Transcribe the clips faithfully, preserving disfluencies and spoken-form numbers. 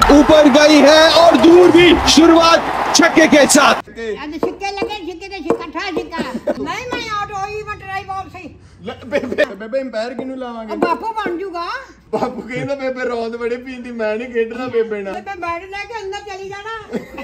ऊपर गई है और दूर भी। शुरुआत छक्के के साथ। छिक्के लगे, छिक्के ते छिक्का छिक्का नहीं मैं आउट होई मैं ट्राई बॉल से ਬੇਬੇ ਬੇਬੇ ਅੰਪਾਇਰ ਕਿਹਨੂੰ ਲਾਵਾਂਗੇ? ਬਾਪੂ ਬਣ ਜੂਗਾ। ਬਾਪੂ ਕਹਿੰਦਾ ਬੇਬੇ ਰੌਂਦ ਬੜੇ ਪੀਂਦੀ, ਮੈਂ ਨਹੀਂ ਖੇਡਣਾ ਬੇਬੇ ਨਾਲ। ਬੇਬੇ ਬੈਠ ਲੈ ਕੇ ਅੰਦਰ ਚਲੀ ਜਾਣਾ।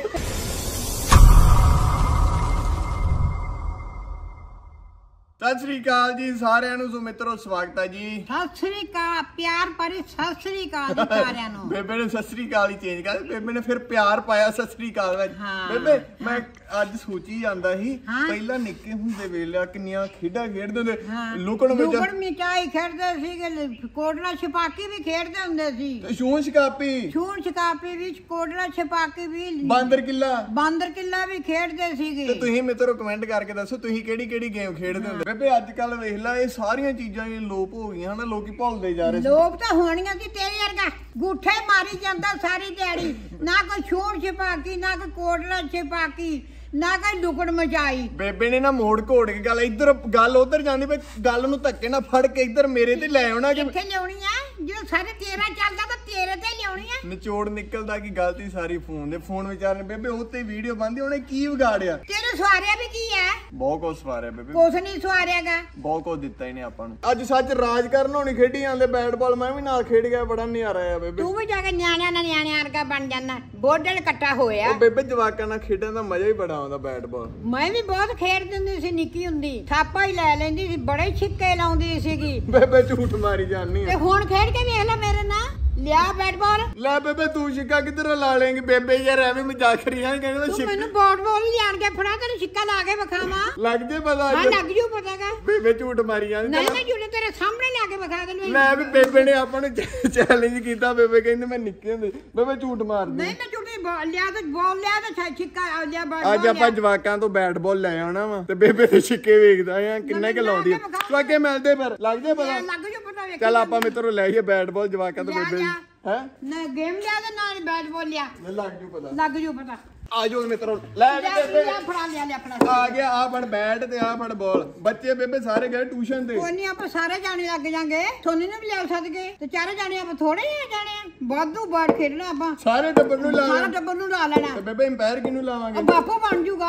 ਸਤਿ ਸ੍ਰੀ ਅਕਾਲ ਜੀ ਸਾਰਿਆਂ ਨੂੰ। ਸੋ ਮਿੱਤਰੋ ਸਵਾਗਤ ਹੈ ਜੀ। ਸਤਿ ਸ੍ਰੀ ਅਕਾਲ ਪਿਆਰ ਭਰੀ ਸਤਿ ਸ੍ਰੀ ਅਕਾਲ ਜੀ ਸਾਰਿਆਂ ਨੂੰ। ਬੇਬੇ ਨੇ ਸਤਿ ਸ੍ਰੀ ਅਕਾਲ ਹੀ ਚੇਂਜ ਕਰ, ਬੇਬੇ ਨੇ ਫਿਰ ਪਿਆਰ ਪਾਇਆ ਸਤਿ ਸ੍ਰੀ ਅਕਾਲ ਵਿੱਚ। ਬੇਬੇ ਮੈਂ ਅੱਜ ਸੋਚੀ ਜਾਂਦਾ ਸੀ ਪਹਿਲਾਂ ਨਿੱਕੇ ਹੁੰਦੇ ਵੇਲੇ ਕਿੰਨੀਆਂ ਖੇਡਾਂ ਖੇਡਦੇ ਹੁੰਦੇ, ਲੁਕਣ ਵਿੱਚ ਲੁਕਣ ਮਿਚਾਈ ਖੇਡਦੇ ਸੀਗੇ, ਕੋਟਲਾ ਛਪਾਕੀ ਵੀ ਖੇਡਦੇ ਹੁੰਦੇ ਸੀ, ਛੂਣ ਛਕਾਪੀ ਛੂਣ ਛਕਾਪੀ ਵੀ, ਕੋਟਲਾ ਛਪਾਕੀ ਵੀ, ਬਾਂਦਰ ਕਿੱਲਾ ਬਾਂਦਰ ਕਿੱਲਾ ਵੀ ਖੇਡਦੇ ਸੀਗੇ। ਤੇ ਤੁਸੀਂ ਮਿੱਤਰੋ ਕਮੈਂਟ ਕਰਕੇ ਦੱਸੋ ਤੁਸੀਂ ਕਿਹੜੀ ਕਿਹੜੀ ਗੇਮ ਖੇਡਦੇ ਹੁੰਦੇ। ਬੇਬੇ ਅੱਜ ਕੱਲ ਵੇਖ ਲੈ ਇਹ ਸਾਰੀਆਂ ਚੀਜ਼ਾਂ ਇਹ ਲੋਪ ਹੋ ਗਈਆਂ ਹਨਾ, ਲੋਕੀ ਭੁੱਲਦੇ ਜਾ ਰਹੇ। ਲੋਪ ਤਾਂ ਹੋਣੀਆਂ ਸੀ, ਤੇਰੇ ਵਰਗਾ ਗੂਠੇ ਮਾਰੀ ਜਾਂਦਾ ਸਾਰੀ ਦਿਹਾੜੀ, ਨਾ ਕੋਈ ਛੂਣ ਛਪਾਕੀ, ਨਾ ਕੋਈ ਕੋਟਲਾ ਛਪਾਕੀ, ਨਾ ਕੋਈ ਲੁਕਣ ਮਚਾਈ। ਬੇਬੇ ਨੇ ਨਾ ਮੋੜ ਘੋੜ ਕੇ ਗੱਲ ਇੱਧਰ ਗੱਲ ਉਧਰ ਜਾਂਦੀ ਪਈ, ਗੱਲ ਨੂੰ ਧੱਕੇ ਨਾ ਫੜ ਕੇ ਇੱਧਰ ਮੇਰੇ ਤੇ ਲੈ ਆਉਣਾ। ਕਿੱਥੇ ਲਿਆਉਣੀ ਆ? ਜਦੋਂ ਸਾਰੇ ਤੇਰਾ ਚੱਲਦਾ ਤਾਂ ਤੇਰੇ ਤੇ ਲਿਆਉਣੀ ਆ। ਨਿਚੋੜ ਨਿਕਲਦਾ ਕਿ ਗਲਤੀ ਸਾਰੀ ਫੋਨ ਦੇ। ਫੋਨ ਵਿਚਾਰੇ ਬੇਬੇ ਉੱਤੇ ਵੀਡੀਓ ਬੰਦੀ, ਉਹਨੇ ਕੀ ਵਿਗਾੜਿਆ? ਤੇਰੇ ਸਵਾਰਿਆ ਵੀ ਕੀ ਹੈ? ਬਹੁਤ ਕੁਝ ਸਵਾਰਿਆ ਬੇਬੇ, ਕੁਛ ਨਹੀਂ ਸਵਾਰਿਆਗਾ, ਬਹੁਤ ਕੁਝ ਦਿੱਤਾ ਇਹਨੇ ਆਪਾਂ ਨੂੰ। ਅੱਜ ਸੱਚ ਰਾਜ ਕਰਨ ਹੋਣੀ ਖੇਡੀ ਜਾਂਦੇ ਬੈਟ ਬਾਲ, ਮੈਂ ਵੀ ਨਾਲ ਖੇਡ ਗਿਆ, ਬੜਾ ਨਜ਼ਾਰਾ ਆਇਆ ਬੇਬੇ। ਤੂੰ ਵੀ ਜਾ ਕੇ ਨਿਆਣਿਆਂ ਨਾਲ ਨਿਆਣਿਆਂ ਵਰਗਾ ਬਣ ਜਾਂਦਾ, ਬੋਡਲ ਕੱਟਾ ਹੋਇਆ। ਉਹ ਬੇਬੇ ਜਵਾਕਾਂ ਨਾਲ ਖੇਡਣ ਦਾ ਮਜ਼ਾ ਹੀ ਬੜਾ ਆਉਂਦਾ ਬੈਟ ਬਾਲ। ਮੈਂ ਵੀ ਬਹੁਤ ਖੇਡਦੀ ਹੁੰਦੀ ਸੀ ਨਿੱਕੀ ਹੁੰਦੀ, ਥਾਪਾ ਹੀ ਲੈ ਲੈਂਦੀ ਸੀ, ਬੜੇ ਛਿੱਕੇ ਲਾਉਂਦੀ ਸੀਗੀ। ਬੇਬੇ ਝੂਠ ਮਾਰੀ ਜਾਂਦੀ ਤੇ ਹੁਣ ਖੇਡ ਕੇ ਵੇਖ ਲੈ ਮੇਰੇ ਨਾਲ, ਲਿਆ ਬੈਟ ਬਾਲ। ਲੈ ਬੇਬੇ ਤੂੰ ਛਿੱਕਾ ਕਿੱਧਰ ਲਾ ਲੇਂਗੀ? ਬੇਬੇ ਯਾਰ ਐਵੇਂ ਮਜ਼ਾਕ ਕਰੀ ਜਾਂਦੀ, ਕਹਿੰਦਾ ਤੂੰ ਮੈਨੂੰ ਬੈਟ ਬਾਲ ਹੀ ਲਿਆਣ ਕੇ ਫੜਾ, ਤੈਨੂੰ ਛਿੱਕਾ ਲਾ ਕੇ ਵਿਖਾਵਾਂ। ਲੱਗ ਜੇ ਪਤਾ? ਹਾਂ ਲੱਗ ਜੂ ਪਤਾਗਾ। ਬੇਬੇ ਝੂਠ ਮਾਰੀ ਜਾਂਦੀ। ਨਹੀਂ ਮੈਂ ਝੂਠ ਤੇਰੇ ਸਾਹਮਣੇ ਲਾ ਕੇ ਵਿਖਾ ਦੇਣੀ। ਲੈ ਵੀ ਬੇਬੇ ਨੇ ਆਪਾਂ ਨੂੰ ਚੈਲੰਜ ਕੀਤਾ, ਬੇਬੇ ਕਹਿੰਦੀ ਮੈਂ ਨਿੱਕੇ ਹੁੰਦੇ। ਬੇਬੇ ਝੂਠ ਮਾਰਦੀ। ਨਹੀਂ ਮੈਂ ਝੂਠੀ ਲਿਆ ਤੇ ਬਾਲ ਲਿਆ ਤੇ ਛਿੱਕਾ ਲਿਆ ਬੈਟ। ਅੱਜ ਆਪਾਂ ਜਵਾਕਾਂ ਤੋਂ ਬੈਟ ਬਾਲ ਲੈ ਆਉਣਾ ਵਾ ਤੇ ਬੇਬੇ ਦੇ ਛਿੱਕੇ ਵੇਖਦਾ ਆ ਕਿੰਨੇ ਕਿ ਲਾਉਂਦੀ ਆ। ਤੂੰ ਅੱਗੇ ਮਿਲਦੇ ਫਿਰ ਲੱਗ ਜੇ ਪਤਾ। ਲੱਗ ਜੂ ਪਤਾ ਵੇਖ। ਚੱਲ ਆਪਾਂ ਮਿੱਤਰੋਂ ਲੈ ਆਈਏ ਬੈਟ ਬਾਲ ਜਵਾਕਾਂ ਤੋਂ ਬੇਬੇ ਹੈ ਨਾ ਗੇਮ ਲਿਆ ਤੇ ਨਾਲ ਬੈਟ ਬਾਲ ਲਿਆ। ਲੱਗ ਜੂ ਪਤਾ, ਲੱਗ ਜੂ ਪਤਾ। ਆ ਜਾਓ ਮਿੱਤਰੋ ਲੈ ਬੇਬੇ ਫੜਾ ਲਿਆ ਲਿਆ ਫੜਾ ਆ ਗਿਆ। ਆ ਫੜ ਬੈਟ ਤੇ ਆ ਫੜ ਬਾਲ। ਬੱਚੇ ਬੇਬੇ ਸਾਰੇ ਗਏ ਟਿਊਸ਼ਨ ਤੇ। ਕੋਈ ਨਹੀਂ ਆਪਾਂ ਸਾਰੇ ਜਾਣੇ ਲੱਗ ਜਾਾਂਗੇ, ਤੁਹਾਨੂੰ ਨੂੰ ਵੀ ਲਿਆ ਸਕਦੇ ਤੇ ਚਾਰੇ ਜਾਣੇ ਆਪਾਂ ਥੋੜੇ ਹੀ ਜਾਣੇ ਆ, ਵਾਧੂ ਬਾੜ ਖੇਡਣਾ ਆਪਾਂ ਸਾਰੇ ਟੱਬਰ ਨੂੰ ਲਾ ਲੈਣਾ। ਸਾਰੇ ਟੱਬਰ ਨੂੰ ਲਾ ਲੈਣਾ। ਤੇ ਬੇਬੇ ਅੰਪਾਇਰ ਕਿਹਨੂੰ ਲਾਵਾਂਗੇ? ਬਾਪੂ ਬਣ ਜੂਗਾ।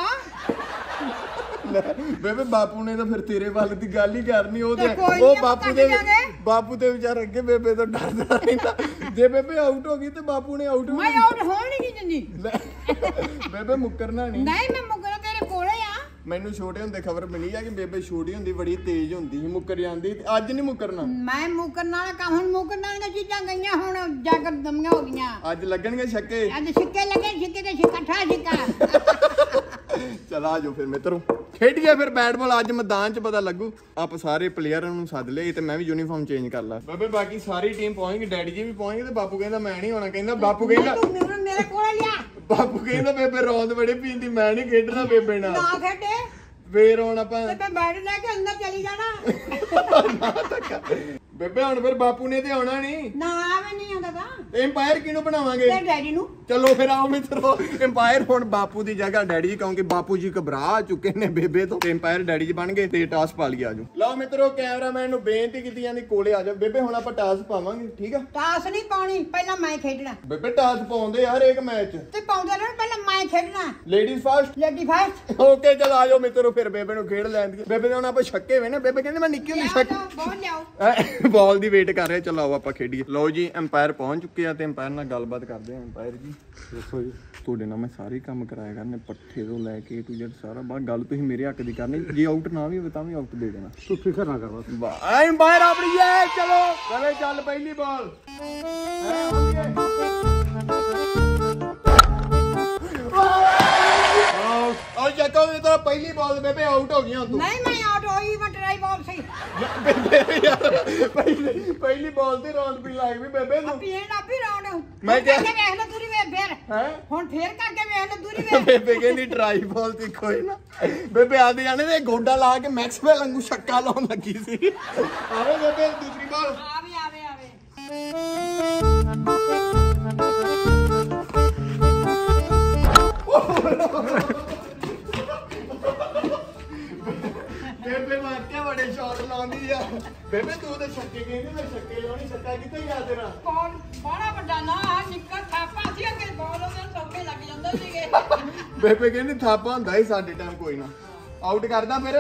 ਬੇਬੇ ਬਾਪੂ ਨੇ ਤਾਂ ਫਿਰ ਤੇਰੇ ਵੱਲ ਦੀ ਗੱਲ ਹੀ ਕਰਨੀ। ਉਹ ਤੇ ਉਹ ਉਹ ਬਾਪੂ ਦੇ ਬਾਪੂ ਦੇ ਵਿਚਾਰ ਅੱਗੇ ਬੇਬੇ ਤੋਂ ਡਰਦਾ ਰਹਿੰਦਾ। ਜੇ ਬੇਬੇ ਆਊਟ ਹੋ ਗਈ ਤੇ ਬਾਪੂ ਨੇ ਆਊਟ ਮੈਂ ਆਊਟ ਹੋਣ ਨਹੀਂ ਦਿੰਦੀ। ਬੇਬੇ ਮੁੱਕਰਨਾ ਨਹੀਂ। ਨਹੀਂ ਮੈਂ ਮੁੱਕਰਾਂ ਤੇਰੇ ਕੋਲੇ ਆ। ਮੈਨੂੰ ਛੋਟੇ ਹੁੰਦੇ ਖਬਰ ਮਿਲੀ ਆ ਕਿ ਬੇਬੇ ਛੋਟੀ ਹੁੰਦੀ ਬੜੀ ਤੇਜ਼ ਹੁੰਦੀ ਸੀ, ਮੁੱਕਰ ਜਾਂਦੀ। ਅੱਜ ਨਹੀਂ ਮੁੱਕਰਨਾ। ਮੈਂ ਮੁੱਕਰਨ ਵਾਲਾ ਕੰਮ, ਹੁਣ ਮੁੱਕਰਨ ਵਾਲੀਆਂ ਚੀਜ਼ਾਂ ਗਈਆਂ, ਹੁਣ ਜਾਗਰ ਦਮੀਆਂ ਹੋ ਗਈਆਂ। ਅੱਜ ਲੱਗਣਗੇ ਛੱਕੇ। ਅੱਜ ਛਿੱਕੇ ਲੱਗੇ, ਛਿੱਕੇ ਤੇ ਛਿੱਕਾ ਛਿੱਕਾ। ਚਲ ਆ ਜਾਓ ਫਿਰ ਮਿੱਤਰੋ ਖੇਡੀਏ ਫਿਰ ਬੈਟ ਬਾਲ। ਅੱਜ ਮੈਦਾਨ 'ਚ ਪਤਾ ਲੱਗੂ। ਆਪ ਸਾਰੇ ਪਲੇਅਰਾਂ ਨੂੰ ਸੱਦ ਲਏ ਤੇ ਮੈਂ ਵੀ ਯੂਨੀਫਾਰਮ ਚੇਂਜ ਕਰ ਲਾ। ਬੇਬੇ ਬਾਕੀ ਸਾਰੀ ਟੀਮ ਪਹੁੰਚ ਗਈ, ਡੈਡੀ ਜੀ ਵੀ ਪਹੁੰਚ ਗਏ ਤੇ ਬਾਪੂ ਕਹਿੰਦਾ ਮੈਂ ਨਹੀਂ ਆਉਣਾ। ਕਹਿੰਦਾ ਬਾਪੂ ਕਹਿੰਦਾ ਤੂੰ ਮੈਨੂੰ ਮੇਰੇ ਕੋਲੇ ਲਿਆ। ਬਾਪੂ ਕਹਿੰਦਾ ਬੇਬੇ ਰੌਂਦ ਬੜੇ ਪੀਂਦੀ, ਮੈਂ ਨਹੀਂ ਖੇਡਣਾ ਬੇਬੇ ਨਾਲ। ਨਾ ਖੇਡੇ ਫੇਰ ਹੁਣ ਆਪਾਂ ਤੇ ਬੈਠ ਲੈ ਕੇ ਅੰਦਰ ਚਲੀ ਜਾਣਾ। ਬੇਬੇ ਹੁਣ ਫਿਰ ਬਾਪੂ ਨੇ ਤੇ ਆਉਣਾ ਨਹੀਂ। ਨਾ ਆਵੇ ਨਹੀਂ ਆਉਂਦਾ ਤਾਂ ਅੰਪਾਇਰ ਕਿਹਨੂੰ ਬਣਾਵਾਂਗੇ? ਤੇ ਡੈਡੀ ਨੂੰ। ਚਲੋ ਫਿਰ ਆਓ ਮਿੱਤਰੋ ਅੰਪਾਇਰ ਹੁਣ ਬਾਪੂ ਦੀ ਜਗ੍ਹਾ ਡੈਡੀ ਜੀ, ਕਿਉਂਕਿ ਬਾਪੂ ਜੀ ਘਬਰਾ ਚੁੱਕੇ ਨੇ ਬੇਬੇ ਤੋਂ। ਤੇ ਅੰਪਾਇਰ ਡੈਡੀ ਜੀ ਬਣ ਗਏ ਤੇ ਟਾਸ ਪਾ ਲਈ। ਆਜੋ ਲਓ ਮਿੱਤਰੋ ਕੈਮਰਾਮੈਨ ਨੂੰ ਬੇਨਤੀ ਕੀਤੀ ਜਾਂਦੀ ਕੋਲੇ ਆ ਜਾ। ਬੇਬੇ ਹੁਣ ਆਪਾਂ ਟਾਸ ਪਾਵਾਂਗੇ, ਠੀਕ ਆ? ਟਾਸ ਨਹੀਂ ਪਾਉਣੀ, ਪਹਿਲਾਂ ਮੈਂ ਖੇਡਣਾ। ਬੇਬੇ ਟਾਸ ਪਾਉਂਦੇ ਯਾਰ ਇੱਕ ਮੈਚ ਤੇ ਪਾਉਂਦੇ ਰਹਿਣ, ਪਹਿਲਾਂ ਮੈਂ ਖੇਡਣਾ। Ladies first. Lady first. Okay ਚਲ ਆਜੋ ਮਿੱਤਰੋ ਫਿਰ ਬੇਬੇ ਨੂੰ ਖੇਡ ਲੈਣ ਦੀ। ਬੇਬੇ ਦੇ ਹੁਣ ਆਪਾਂ ਛੱਕੇ ਵੇ ਨੇ। ਬੇਬੇ ਕਹਿੰਦੇ ਮੈਂ ਨਿੱਕੀ ਹੁੰਦੀ ਛੱਕ ਬਾਲ ਲਿਆਓ। ਬਾਲ ਦੀ ਵੇਟ ਕਰ ਰਹੇ। ਚਲੋ ਆਓ ਆਪਾਂ ਖੇਡੀਏ। ਲਓ ਜੀ ਅੰਪਾਇਰ ਪਹੁੰਚ ਚੁੱਕੇ ਆ ਤੇ ਅੰਪਾਇਰ ਨਾਲ ਗੱਲਬਾਤ ਕਰਦੇ ਆ। ਅੰਪਾਇਰ ਜੀ ਦੱਸੋ ਜੀ, ਤੁਹਾਡੇ ਨਾਲ ਮੈਂ ਸਾਰੇ ਕੰਮ ਕਰਾਇਆ ਕਰਨੇ, ਪੱਠੇ ਤੋਂ ਲੈ ਕੇ ਟੂ ਜ਼ੈਡ ਸਾਰਾ। ਬਾਅਦ ਗੱਲ ਤੁਸੀਂ ਮੇਰੇ ਹੱਕ ਦੀ ਕਰਨੀ, ਜੇ ਆਊਟ ਨਾ ਵੀ ਹੋਵੇ ਤਾਂ ਵੀ ਆਊਟ ਦੇ ਦੇਣਾ। ਤੂੰ ਫਿਕਰ ਨਾ ਕਰ ਬਸ। ਵਾਹ ਅੰਪਾਇਰ ਆਪਣੀ ਹੈ। ਚਲੋ ਚਲੇ ਚੱਲ ਪਹਿਲੀ ਬਾਲ। ਆਓ ਚੱਕੋ ਇਹ ਤਾਂ ਪਹਿਲੀ ਬਾਲ ਬੇਬੇ ਆਊਟ ਹੋ ਗਈਆਂ ਤੂੰ। ਨਹੀਂ ਮੈਂ ਆਊਟ ਹੋਈ ਮੈਂ ਟਰਾਈ ਬਾਲ ਸੀ। ਬੇਬੇ ਯਾਰ ਪਹਿਲੀ ਪਹਿਲੀ ਬਾਲ ਤੇ ਰੌਂਡ ਪੀ ਲੱਗ ਵੀ ਬੇਬੇ ਨੂੰ। ਪੀਣ ਆ ਵੀ ਰੌਂਡ। ਮੈਂ ਕਿਹਾ ਵੇਖ ਲੈ ਦੂਰੀ ਵੇਖ ਫੇਰ। ਹੈ ਹੁਣ ਫੇਰ ਕਰਕੇ ਵੇਖ ਲੈ ਦੂਰੀ ਵੇਖ। ਬੇਬੇ ਕਹਿੰਦੀ ਟਰਾਈ ਬਾਲ ਤੇ ਕੋਈ ਨਾ। ਬੇਬੇ ਆਦੇ ਜਾਣੇ ਤੇ ਗੋਡਾ ਲਾ ਕੇ ਮੈਕਸਵੈਲ ਵਾਂਗੂ ਛੱਕਾ ਲਾਉਣ ਲੱਗੀ ਸੀ। ਆਵੇ ਬੇਬੇ ਦੂਸਰੀ ਬਾਲ। ਆਵੇ ਆਵੇ ਆਵੇ। ਬੇਬੇ ਵਾਕਿਆ ਬੜੇ ਸ਼ਾਟ ਲਾਉਂਦੀ ਆ। ਬੇਬੇ ਤੂੰ ਤੇ ਛੱਕੇ ਕਹਿੰਦੀ ਮੈਂ ਛੱਕੇ ਲਾਉਣੀ, ਛੱਕਾ ਕਿੱਥੇ ਗਿਆ ਤੇਰਾ? ਕੌਣ ਬੜਾ ਵੱਡਾ ਨਾ ਨਿੱਕਾ ਥਾਪਾ ਸੀ ਬੇਬੇ ਕਹਿੰਦੀ ਥਾਪਾ ਹੁੰਦਾ ਹੀ ਸਾਡੇ ਟਾਈਮ ਕੋਈ ਨਾ ਆਊਟ ਕਰਦਾ ਫਿਰ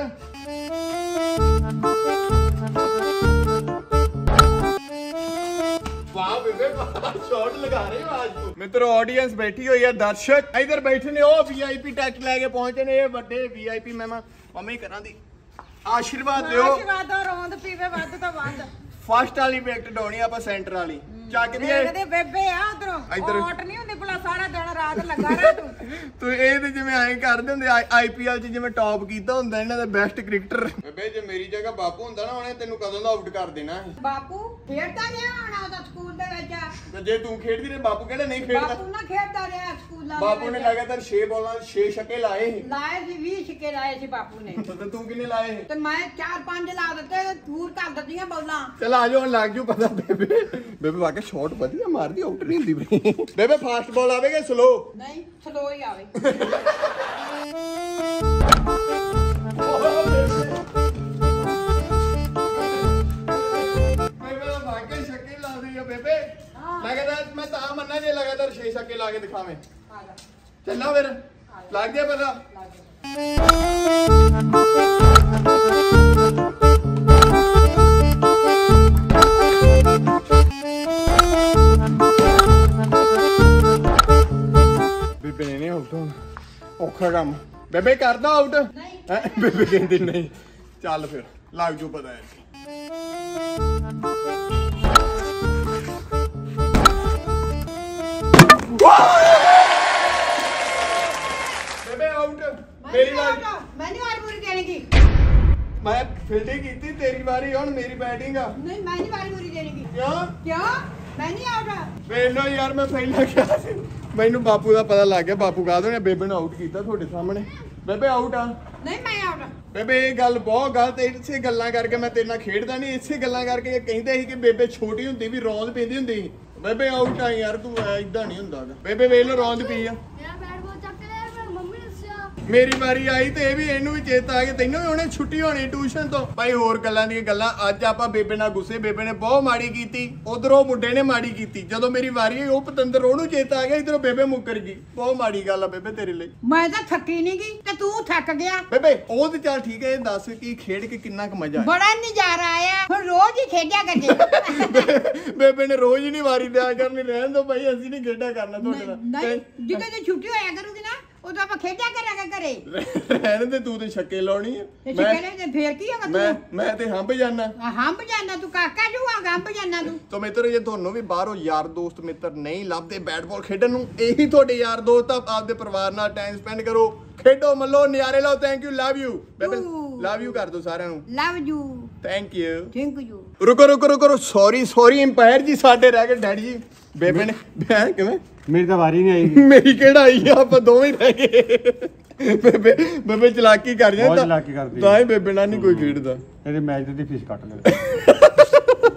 ਵਾਹ ਬੇਬੇ ਸ਼ਾਟ ਲਗਾ ਰਹੇ ਹੋ ਅੱਜ ਤੂੰ ਮਿੱਤਰੋ ਆਡੀਅנס ਬੈਠੀ ਹੋਈ ਹੈ ਦਰਸ਼ਕ ਇਧਰ ਬੈਠੇ ਨੇ ਉਹ ਵੀਆਈਪੀ ਟੈਕਟ ਲੈ ਕੇ ਪਹੁੰਚੇ ਨੇ ਇਹ ਵੱਡੇ ਵੀਆਈਪੀ ਮਹਿਮਾਨ ਮੰਮੀ ਕਰਾਂ ਦੀ ਆਸ਼ੀਰਵਾਦ ਦਿਓ ਆਸ਼ੀਰਵਾਦ ਦਾ ਰੋਂਦ ਪੀਵੇ ਵੱਧ ਤੋਂ ਵੱਧ ਫਸਟ ਵਾਲੀ ਵਿਕਟ ਡਾਉਣੀ ਆਪਾਂ ਸੈਂਟਰ ਵਾਲੀ ਚੱਕ ਦੀ ਦੇਖਦੇ ਬੇਬੇ ਆ ਉਧਰੋਂ ਇੱਧਰ। ਆਊਟ ਨਹੀਂ ਹੁੰਦੀ ਭਲਾ ਸਾਰਾ ਦਿਨ ਰਾਤ ਲੱਗਾ ਰਿਹਾ ਤੂੰ ਤੂੰ ਇਹ ਤੇ ਜਿਵੇਂ ਐਂ ਕਰਦੇ ਹੁੰਦੇ ਆਈਪੀਐਲ ਚ ਜਿਵੇਂ ਟੌਪ ਕੀਤਾ ਹੁੰਦਾ ਇਹਨਾਂ ਦਾ ਬੈਸਟ ਕ੍ਰਿਕਟਰ ਬੇਬੇ ਜੇ ਮੇਰੀ ਜਗ੍ਹਾ ਬਾਪੂ ਹੁੰਦਾ ਨਾ ਉਹਨੇ ਤੈਨੂੰ ਕਦੋਂ ਦਾ ਆਊਟ ਕਰ ਦੇਣਾ ਬਾਪੂ ਖੇਡਦਾ ਰਿਹਾ ਹੋਣਾ ਉਹਦਾ ਸਕੂਲ ਦੇ ਵਿੱਚ ਤੇ ਜੇ ਤੂੰ ਖੇਡਦੀ ਰਹੇ ਬਾਪੂ ਕਿਹੜਾ ਨਹੀਂ ਖੇਡਦਾ ਬਾਪੂ ਨਾ ਖੇਡਦਾ ਰਿਹਾ ਸਕੂਲਾਂ ਦੇ ਬਾਪੂ ਨੇ ਵਿੱਚ। ਲਗਾਤਾਰ ਛੇ ਬਾਲਾਂ ਛੇ ਛੱਕੇ ਲਾਏ ਸੀ ਲਾਏ ਸੀ ਵੀਹ ਛਿੱਕੇ ਲਾਏ ਸੀ ਬਾਪੂ ਨੇ ਤੇ ਤੂੰ ਕਿੰਨੇ ਲਾਏ ਸੀ? ਤੇ ਮੈਂ ਚਾਰ ਪੰਜ ਲਾ ਦਿੱਤੇ ਤੇ ਦੂਰ ਕਰ ਦਿੱਤੀਆਂ ਬੋਲਾਂ ਚੱਲ ਆ ਜਾਓ ਹੁਣ ਲੱਗ ਜੂ ਪਤਾ ਬੇਬੇ ਬੇਬੇ ਵਾਕਿਆ ਸ਼ਾਟ ਵਧੀਆ ਮਾਰਦੀ ਆਊਟ ਨਹੀਂ ਹੁੰਦੀ ਬਈ ਬੇਬੇ ਫਾਸਟ ਬਾਲ ਆਵੇਗਾ ਸਲੋ ਨਹੀਂ ਸਲੋ ਹੀ ਆਵੇ ਬੇਬੇ ਦਾ ਵਾਕਿਆ ਛੱਕੇ ਲਾਉਂਦੀ ਆ ਬੇਬੇ ਲਗਾਤਾਰ ਮੈਂ ਤਾਂ ਮੰਨਾ ਜੇ ਲਗਾਤਾਰ ਛੇ ਛੱਕੇ ਲਾ ਕੇ ਦਿਖਾਵੇਂ ਆ ਜਾ ਚੱਲਾਂ ਫਿਰ ਲੱਗ ਗਿਆ ਪਤਾ ਲਾ ਦੇ ਬੇਬੇ ਨੇ ਨਹੀਂ ਆਊਟ ਹੋਣਾ ਔਖਾ ਕੰਮ ਬੇਬੇ ਕਰਦਾ ਆਊਟ ਨਹੀਂ ਬੇਬੇ ਕਹਿੰਦੀ ਨਹੀਂ ਚੱਲ ਫਿਰ ਲੱਗ ਜੂ ਪਤਾ ਹੈ ਬੇਬੇ ਆਊਟ ਮੇਰੀ ਵਾਰੀ ਮੈਂ ਨਹੀਂ ਵਾਰੀ ਪੂਰੀ ਦੇਣੀਗੀ ਮੈਂ ਫੀਲਡਿੰਗ ਕੀਤੀ ਤੇਰੀ ਵਾਰੀ ਹੁਣ ਮੇਰੀ ਬੈਟਿੰਗ ਆ ਨਹੀਂ ਮੈਂ ਨਹੀਂ ਵਾਰੀ ਪੂਰੀ ਦੇਣੀਗੀ ਕਿਉਂ ਕਿਉਂ ਮੈਂ ਨਹੀਂ ਆਉਣਾ ਵੇਲੋ ਯਾਰ ਮੈਂ ਪਹਿਲਾਂ ਕਿਹਾ ਸੀ ਮੈਨੂੰ ਬਾਪੂ ਦਾ ਪਤਾ ਲੱਗ ਗਿਆ ਬਾਪੂ ਕਹਾ ਦੋ ਨੇ ਬੇਬੇ ਨੂੰ ਆਊਟ ਕੀਤਾ ਤੁਹਾਡੇ ਸਾਹਮਣੇ ਬੇਬੇ ਆਊਟ ਆ ਨਹੀਂ ਮੈਂ ਆਉਣਾ ਬੇਬੇ ਇਹ ਗੱਲ ਬਹੁਤ ਗਲਤ ਹੈ ਇਸੇ ਗੱਲਾਂ ਕਰਕੇ ਮੈਂ ਤੇਰੇ ਨਾਲ ਖੇਡਦਾ ਨਹੀਂ ਇਸੇ ਗੱਲਾਂ ਕਰਕੇ ਇਹ ਕਹਿੰਦੇ ਸੀ ਕਿ ਬੇਬੇ ਛੋਟੀ ਹੁੰਦੀ ਵੀ ਰੌਂਦ ਪੈਂਦੀ ਹੁੰਦੀ ਸੀ ਬੇਬੇ ਆਊਟ ਆ ਯਾਰ ਤੂੰ ਇਦਾਂ ਨਹੀਂ ਹੁੰਦਾ ਬੇਬੇ ਵੇਖ ਲੋ ਰੌਂਦ ਪਈ ਆ ਮੇਰਾ ਬੈਟ ਬਾਲ ਚੱਕ ਲਿਆ ਮੈਂ ਮੰਮੀ ਨੇ ਦੱਸਿਆ ਮੇਰੀ ਵਾਰੀ ਆਈ ਤੇ ਇਹ ਵੀ ਇਹਨੂੰ ਵੀ ਚੇਤਾ ਆ ਗਿਆ ਤੈਨੂੰ ਵੀ ਉਹਨੇ ਛੁੱਟੀ ਹੋਣੀ ਟਿਊਸ਼ਨ ਤੋਂ ਭਾਈ ਹੋਰ ਗੱਲਾਂ ਦੀਆਂ ਗੱਲਾਂ ਅੱਜ ਆਪਾਂ ਬੇਬੇ ਨਾਲ ਗੁੱਸੇ ਬੇਬੇ ਨੇ ਬਹੁਤ ਮਾੜੀ ਕੀਤੀ ਉਧਰ ਉਹ ਮੁੰਡੇ ਨੇ ਮਾੜੀ ਕੀਤੀ ਜਦੋਂ ਮੇਰੀ ਵਾਰੀ ਆਈ ਉਹ ਪਤੰਦਰ ਉਹਨੂੰ ਚੇਤਾ ਆ ਗਿਆ ਇਧਰੋਂ ਬੇਬੇ ਮੁੱਕਰ ਗਈ ਬਹੁਤ ਮਾੜੀ ਗੱਲ ਆ ਬੇਬੇ ਤੇਰੇ ਲਈ ਮੈਂ ਤਾਂ ਥੱਕੀ ਨਹੀਂ ਗਈ ਤੇ ਤੂੰ ਥੱਕ ਗਿਆ ਬੇਬੇ ਉਹ ਤੇ ਚੱਲ ਠੀਕ ਹੈ ਇਹ ਦੱਸ ਕਿ ਖੇਡ ਕੇ ਕਿੰਨਾ ਕੁ ਮਜ਼ਾ ਆਇਆ ਬੜਾ ਨਜ਼ਾਰਾ ਆਇਆ ਹੁਣ ਰੋਜ਼ ਹੀ ਖੇਡਿਆ ਕਰਦੇ ਬੇਬੇ ਨੇ ਰੋਜ਼ ਹੀ ਨਹੀਂ ਵਾਰੀ ਦਿਆ ਕਰਨੀ ਰਹਿਣ ਦੋ ਭਾਈ ਅਸੀਂ ਨਹੀਂ ਖੇਡਿਆ ਕਰਨਾ ਤੁਹਾਡੇ ਨਾਲ ਨਹੀਂ ਜਦੋਂ ਤੇ ਛੁੱਟੀ ਹੋਇਆ ਕਰੂਗੀ ਨਾ ਉਦੋਂ ਆਪਾਂ ਖੇਡਿਆ ਕਰਾਂਗੇ ਘਰੇ ਰਹਿਣ ਦੇ ਤੂੰ ਤੇ ਛੱਕੇ ਲਾਉਣੀ ਹੈ ਤੇ ਮੈਂ ਛਿੱਕੇ ਨੇ ਫੇਰ ਕੀ ਹੋਗਾ ਮੈਂ ਤੂੰ ਮੈਂ ਤੇ ਹੰਬ ਜਾਣਾ ਆ ਹੰਬ ਜਾਣਾ ਤੂੰ ਕਾਕਾ ਜੂਆ ਹੰਬ ਜਾਣਾ ਤੂੰ ਤੋ ਮਿੱਤਰੋ ਜੇ ਤੁਹਾਨੂੰ ਵੀ ਬਾਹਰੋਂ ਯਾਰ ਦੋਸਤ ਮਿੱਤਰ ਨਹੀਂ ਲੱਭਦੇ ਬੈਟ ਬਾਲ ਖੇਡਣ ਨੂੰ ਇਹੀ ਤੁਹਾਡੇ ਯਾਰ ਦੋਸਤ ਆ ਆਪਦੇ ਪਰਿਵਾਰ ਨਾਲ ਟਾਈਮ ਸਪੈਂਡ ਕਰੋ ਖੇਡੋ ਮੱਲੋ ਨਿਆਰੇ ਲਓ ਥੈਂਕ ਯੂ ਲਵ ਯੂ ਬੇਬੇ ਲਵ ਯੂ ਕਰ ਦੋ ਸਾਰਿਆਂ ਨੂੰ love you thank you thank you ਰੁਕੋ ਰੁਕੋ ਰੁਕੋ ਸੌਰੀ ਸੌਰੀ ਅੰਪਾਇਰ ਜੀ ਸਾਡੇ ਰਹਿ ਗਏ ਡੈਡੀ ਜੀ ਬੇਬੇ ਨੇ ਮੈਂ ਕਿਵੇਂ ਮੇਰੀ ਤਾਂ ਵਾਰੀ ਨਹੀਂ ਆਈ ਮੇਰੀ ਕਿਹੜਾ ਆਈ ਆ ਆਪਾਂ ਦੋਵੇਂ ਹੀ ਰਹਿ ਗਏ ਬੇਬੇ ਬੇਬੇ ਚਲਾਕੀ ਕਰ ਜਾਂਦਾ ਬਹੁਤ ਚਲਾਕੀ ਕਰਦੀ ਤਾਂ ਹੀ ਬੇਬੇ ਨਾਲ ਨਹੀਂ ਕੋਈ ਖੇਡਦਾ ਇਹਦੇ ਮੈਚ ਦੀ ਫੀਸ ਕੱਟ ਲੈ